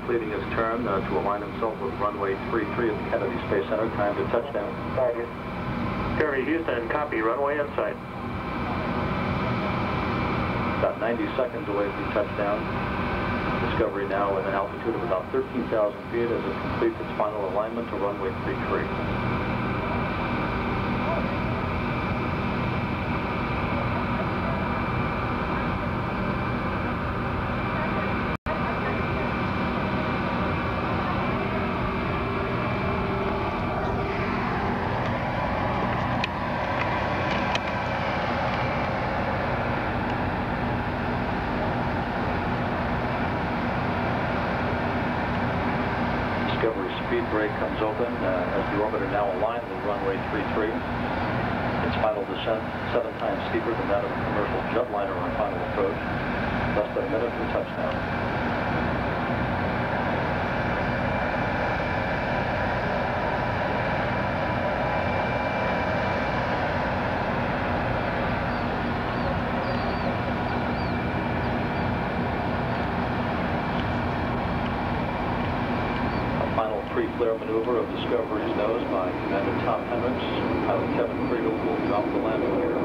completing his turn to align himself with runway 33 at the Kennedy Space Center. Time to touchdown. Roger. Discovery Houston, copy, runway in sight. About 90 seconds away from touchdown. Discovery now at an altitude of about 13,000 feet as it completes its final alignment to runway 33. Speed brake comes open as the orbiter now aligned with runway 33. Its final descent 7 times steeper than that of a commercial jetliner on final approach. Less than a minute from touchdown. Pre-flare maneuver of Discovery's nose by Commander Tom Hendricks. Pilot Kevin Kriegel will drop the landing gear.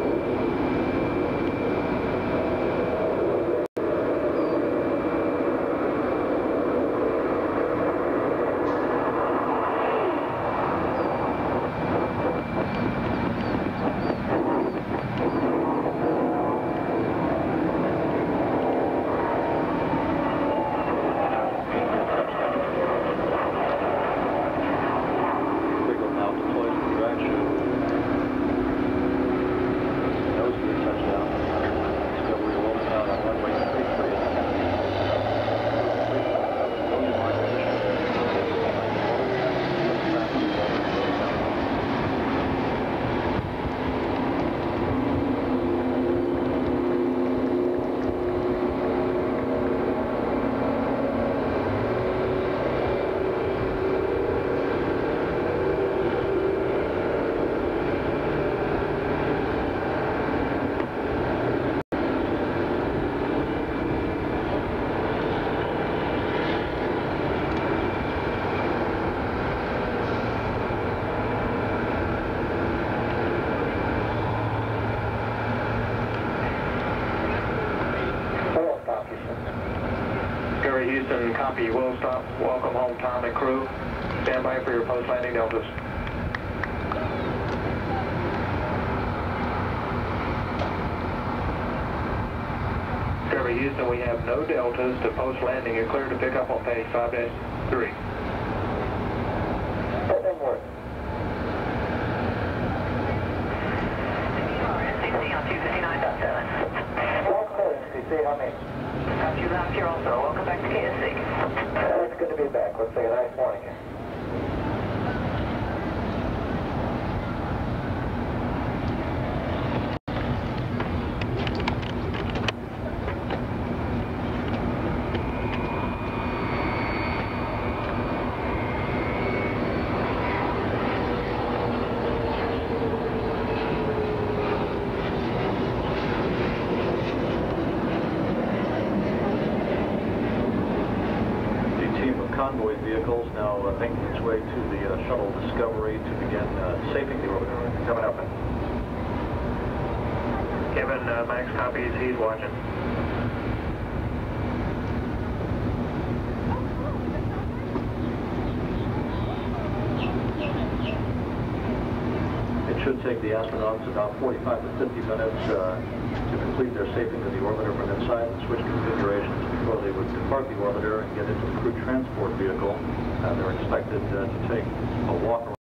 Houston, copy, will stop. Welcome home, Tom and crew. Stand by for your post-landing deltas. Discovery Houston, we have no deltas to post-landing. You're clear to pick up on page 5-3. That didn't work. 60 on 259.7. All clear, STC, how many? Got you left here also. Welcome back to KSC. It's good to be back. Let's say a nice morning. Convoy vehicles now making its way to the Shuttle Discovery to begin safing the orbiter. Coming up. Kevin, Max copies, he's watching. It should take the astronauts about 45 to 50 minutes to complete their safing of the orbiter from inside and switch configurations before they would depart the orbiter and get into the crew transport vehicle. They're expected to take a walk around